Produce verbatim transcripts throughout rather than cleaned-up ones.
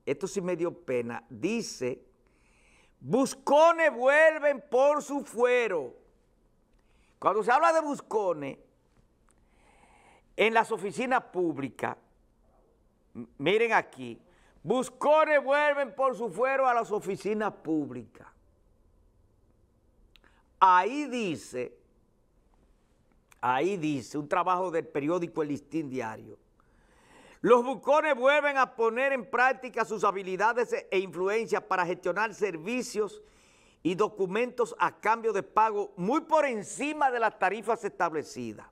esto sí me dio pena, dice, buscones vuelven por su fuero. Cuando se habla de buscones, en las oficinas públicas, miren aquí, buscones vuelven por su fuero a las oficinas públicas. Ahí dice, ahí dice, un trabajo del periódico El Listín Diario, los buscones vuelven a poner en práctica sus habilidades e influencias para gestionar servicios y documentos a cambio de pago muy por encima de las tarifas establecidas.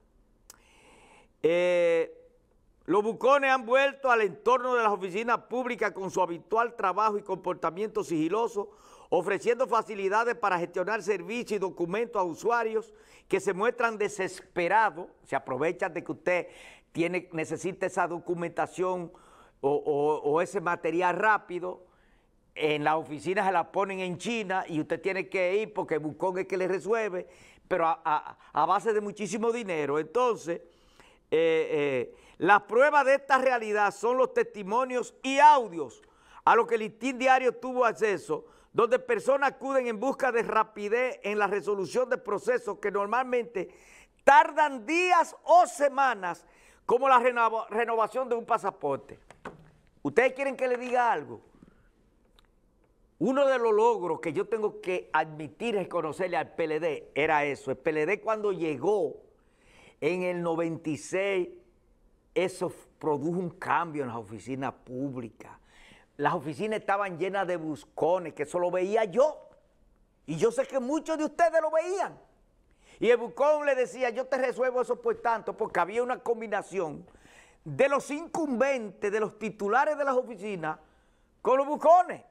Eh, los buscones han vuelto al entorno de las oficinas públicas con su habitual trabajo y comportamiento sigiloso, ofreciendo facilidades para gestionar servicios y documentos a usuarios que se muestran desesperados, se aprovechan de que usted tiene, necesita esa documentación o, o, o ese material rápido. En las oficinas se la ponen en China y usted tiene que ir porque el buscón es que le resuelve, pero a, a, a base de muchísimo dinero. Entonces, eh, eh, las pruebas de esta realidad son los testimonios y audios a los que el Listín Diario tuvo acceso, donde personas acuden en busca de rapidez en la resolución de procesos que normalmente tardan días o semanas, como la renova, renovación de un pasaporte. ¿Ustedes quieren que le diga algo? Uno de los logros que yo tengo que admitir y reconocerle al P L D era eso. El P L D cuando llegó en el noventa y seis, eso produjo un cambio en las oficinas públicas. Las oficinas estaban llenas de buscones, que eso lo veía yo. Y yo sé que muchos de ustedes lo veían. Y el buscón le decía, yo te resuelvo eso por tanto, porque había una combinación de los incumbentes, de los titulares de las oficinas, con los buscones.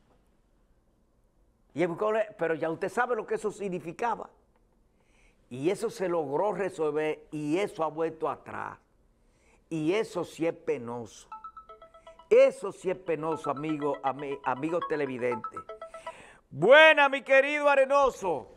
Y el buscón le, pero ya usted sabe lo que eso significaba. Y eso se logró resolver y eso ha vuelto atrás. Y eso sí es penoso. Eso sí es penoso, amigo, ami, amigos televidentes. Buena, mi querido Arenoso.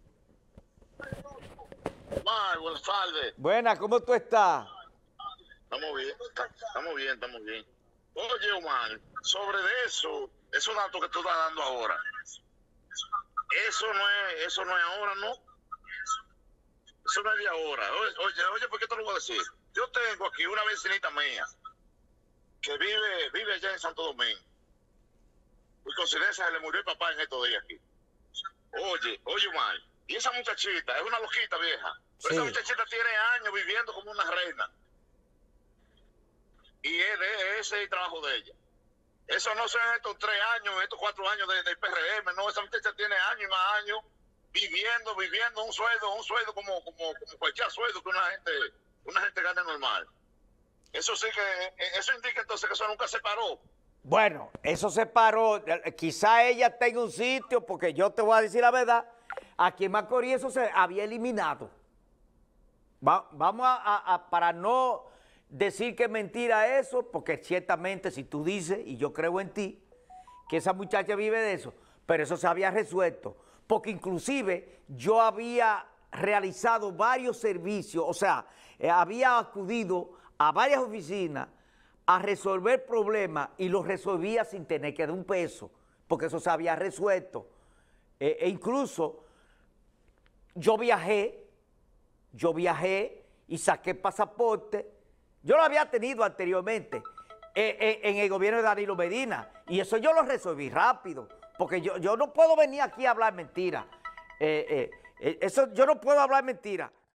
Omar, buenas tardes. Buena, ¿cómo tú estás? Estamos bien, estamos bien, estamos bien. Oye, Omar, sobre eso, esos datos que tú estás dando ahora, eso no es, eso no es ahora, ¿no? Eso no es de ahora. Oye, oye, ¿por qué te lo voy a decir? Yo tengo aquí una vecinita mía que vive, vive allá en Santo Domingo. Por coincidencia se le murió el papá en estos días aquí. Oye, oye, Omar, y esa muchachita es una loquita vieja. Pero sí. Esa muchachita tiene años viviendo como una reina. Y es de, ese es el trabajo de ella. Eso no son estos tres años, estos cuatro años del de P R M, no, esa muchacha tiene años y más años viviendo, viviendo un sueldo, un sueldo como, como, como cualquier sueldo que una gente, una gente gane normal. Eso sí que, eso indica entonces que eso nunca se paró. Bueno, eso se paró, quizá ella tenga un sitio, porque yo te voy a decir la verdad, aquí en Macorís eso se había eliminado. Va, vamos a, a, a, para no decir que es mentira eso, porque ciertamente si tú dices, y yo creo en ti, que esa muchacha vive de eso, pero eso se había resuelto, porque inclusive yo había realizado varios servicios, o sea, eh, había acudido a varias oficinas a resolver problemas y los resolvía sin tener que dar un peso, porque eso se había resuelto. Eh, e incluso yo viajé, yo viajé y saqué pasaporte. Yo lo había tenido anteriormente eh, eh, en el gobierno de Danilo Medina y eso yo lo resolví rápido, porque yo, yo no puedo venir aquí a hablar mentira. Eh, eh, eh, eso yo no puedo hablar mentira.